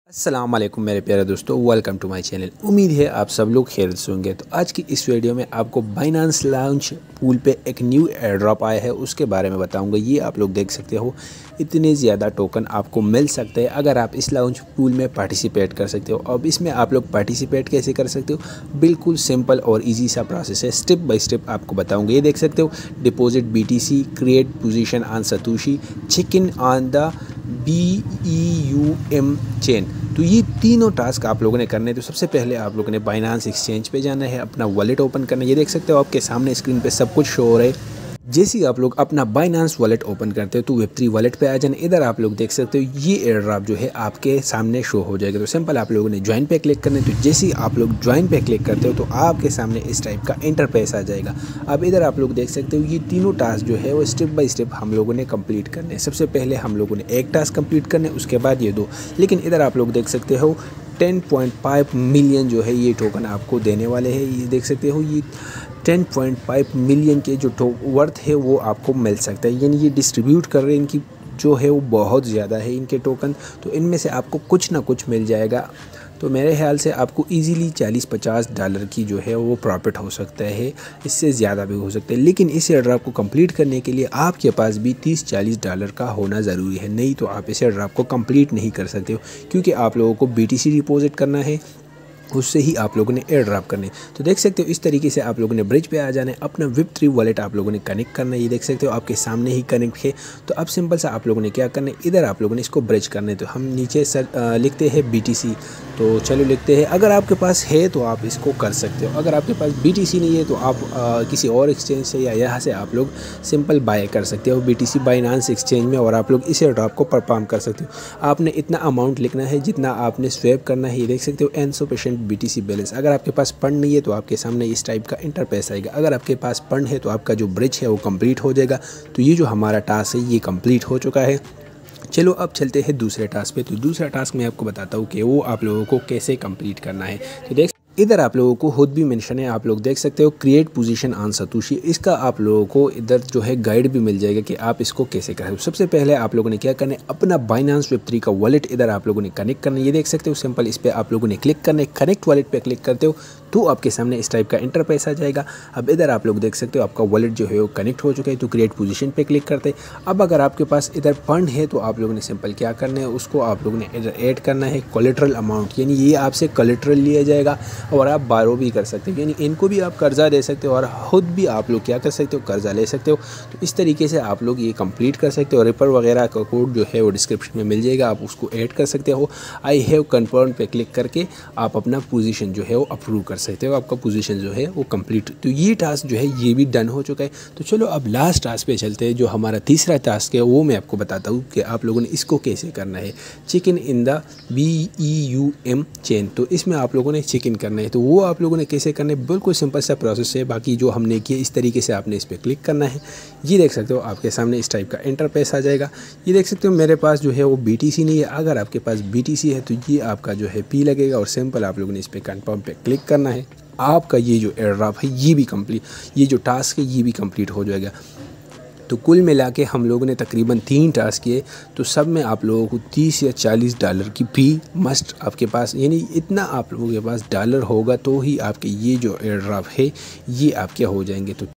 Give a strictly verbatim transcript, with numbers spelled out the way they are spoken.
अस्सलाम वालेकुम मेरे प्यारे दोस्तों, वेलकम टू माय चैनल। उम्मीद है आप सब लोग खैरियत से होंगे। तो आज की इस वीडियो में आपको बाइनेंस लाउंज पूल पे एक न्यू एयर ड्रॉप आया है, उसके बारे में बताऊंगा। ये आप लोग देख सकते हो, इतने ज़्यादा टोकन आपको मिल सकते हैं अगर आप इस लाउंज पूल में पार्टिसिपेट कर सकते हो। अब इसमें आप लोग पार्टिसिपेट कैसे कर सकते हो, बिल्कुल सिंपल और ईजी सा प्रोसेस है। स्टेप बाय स्टेप आपको बताऊँगा। ये देख सकते हो, deposit B T C, create position on Satoshi, check in on the B E U M chain. तो ये तीनों टास्क आप लोगों ने करने हैं। तो सबसे पहले आप लोगों ने बाइनेंस एक्सचेंज पे जाना है, अपना वॉलेट ओपन करना है। ये देख सकते हो आपके सामने स्क्रीन पे सब कुछ शो हो रहा है। जैसे ही आप लोग अपना बाइनेंस वॉलेट ओपन करते हो तो वेब थ्री वॉलेट पे आ जाना। इधर आप लोग देख सकते हो ये एयर ड्रॉप जो है आपके सामने शो हो जाएगा। तो सिंपल आप लोगों ने ज्वाइन पे क्लिक करना है। तो जैसे ही आप लोग ज्वाइन पे क्लिक करते हो तो आपके सामने इस टाइप का इंटरफेस आ जाएगा। अब इधर आप लोग देख सकते हो ये तीनों टास्क जो है वो स्टेप बाय स्टेप हम लोगों ने कंप्लीट करने हैं। सबसे पहले हम लोगों ने एक टास्क कंप्लीट करने, उसके बाद ये दो। लेकिन इधर आप लोग देख सकते हो टेन पॉइंट फाइव मिलियन जो है ये टोकन आपको देने वाले हैं। ये देख सकते हो ये टेन पॉइंट फाइव मिलियन के जो वर्थ है वो आपको मिल सकता है। यानी ये डिस्ट्रीब्यूट कर रहे हैं, इनकी जो है वो बहुत ज़्यादा है इनके टोकन। तो इनमें से आपको कुछ ना कुछ मिल जाएगा। तो मेरे ख्याल से आपको इजीली चालीस पचास डॉलर की जो है वो प्रॉफिट हो सकता है, इससे ज़्यादा भी हो सकता है। लेकिन इस एयर ड्रॉप को कंप्लीट करने के लिए आपके पास भी तीस चालीस डॉलर का होना ज़रूरी है, नहीं तो आप इस एयर ड्रॉप को कंप्लीट नहीं कर सकते हो। क्योंकि आप लोगों को बी टी सी डिपॉजिट करना है, उससे ही आप लोगों ने एयर ड्रॉप करने। तो देख सकते हो इस तरीके से आप लोगों ने ब्रिज पे आ जाना है, अपना वेब थ्री वॉलेट आप लोगों ने कनेक्ट करना है। ये देख सकते हो आपके सामने ही कनेक्ट है। तो अब सिंपल सा आप लोगों ने क्या करना है, इधर आप लोगों ने इसको ब्रिज करना है। तो हम नीचे सर आ, लिखते हैं बी टी सी। तो चलो लिखते हैं, अगर आपके पास है तो आप इसको कर सकते हो। अगर आपके पास बी टी सी नहीं है तो आप आ, किसी और एक्सचेंज से या यहाँ से आप लोग सिंपल बाय कर सकते हो B T C Binance exchange में, और आप लोग इस एयर ड्रॉप को परफॉर्म कर सकते हो। आपने इतना अमाउंट लिखना है जितना आपने स्वैप करना है। ये देख सकते हो एन सौ percent B T C balance. अगर आपके पास फंड नहीं है तो आपके सामने इस टाइप का इंटरफेस आएगा। अगर आपके पास फंड है तो आपका जो ब्रिज है वो कंप्लीट हो जाएगा। तो ये जो हमारा टास्क है ये कंप्लीट हो चुका है। चलो अब चलते हैं दूसरे टास्क पे। तो दूसरा टास्क मैं आपको बताता हूँ कि वो आप लोगों को कैसे कंप्लीट करना है। तो देख इधर आप लोगों को खुद भी मेंशन है, आप लोग देख सकते हो क्रिएट पोजीशन ऑन सतोशी। इसका आप लोगों को इधर जो है गाइड भी मिल जाएगा कि आप इसको कैसे करें। सबसे पहले आप लोगों ने क्या करना है, अपना बाइनेंस वेब थ्री का वॉलेट इधर आप लोगों ने कनेक्ट करना है। ये देख सकते हो सिंपल इस पर आप लोगों ने क्लिक करना है। कनेक्ट वॉलेट पे क्लिक करते हो तो आपके सामने इस टाइप का इंटरफेस आ जाएगा। अब इधर आप लोग देख सकते हो आपका वॉलेट जो है वो कनेक्ट हो चुका है। तो क्रिएट पोजीशन पे क्लिक करते हैं। अब अगर आपके पास इधर फंड है तो आप लोगों ने सिंपल क्या करना है, उसको आप लोगों ने इधर ऐड करना है कोलेटरल अमाउंट। यानी ये आपसे कोलेटरल लिया जाएगा और आप बारो भी कर सकते हो। यानी इनको भी आप कर्जा दे सकते हो और खुद भी आप लोग क्या कर सकते हो, कर्जा ले सकते हो। तो इस तरीके से आप लोग ये कंप्लीट कर सकते हो। रेफर वगैरह का कोड जो है वो डिस्क्रिप्शन में मिल जाएगा, आप उसको ऐड कर सकते हो। आई हैव कन्फर्म पे क्लिक करके आप अपना पोजीशन जो है वो अप्रूव कर सकते हो। आपका पोजीशन जो है वो कंप्लीट। तो ये टास्क जो है ये भी डन हो चुका है। तो चलो अब लास्ट टास्क पे चलते हैं। जो हमारा तीसरा टास्क है वो मैं आपको बताता हूँ कि आप लोगों ने इसको कैसे करना है। Check in in the B E U M chain. तो इसमें आप लोगों ने चेक इन करना है। तो वो आप लोगों ने कैसे करना है, बिल्कुल सिंपल सा प्रोसेस है। बाकी जो हमने किया इस तरीके से आपने इस पर क्लिक करना है। ये देख सकते हो आपके सामने इस टाइप का इंटरफेस आ जाएगा। ये देख सकते हो मेरे पास जो है वो बी टी सी नहीं है। अगर आपके पास बी टी सी है तो ये आपका जो है पी लगेगा और सिंपल आप लोगों ने इस पर कन्फर्म पे क्लिक करना है। आपका ये जो एयर ड्रॉप है ये भी कंप्लीट, ये जो टास्क है ये भी कंप्लीट हो जाएगा। तो कुल मिला के हम लोगों ने तकरीबन तीन टास्क किए। तो सब में आप लोगों को तीस या चालीस डॉलर की फी मस्ट आपके पास, यानी इतना आप लोगों के पास डॉलर होगा तो ही आपके ये जो एयर ड्रॉप है ये आपके हो जाएंगे। तो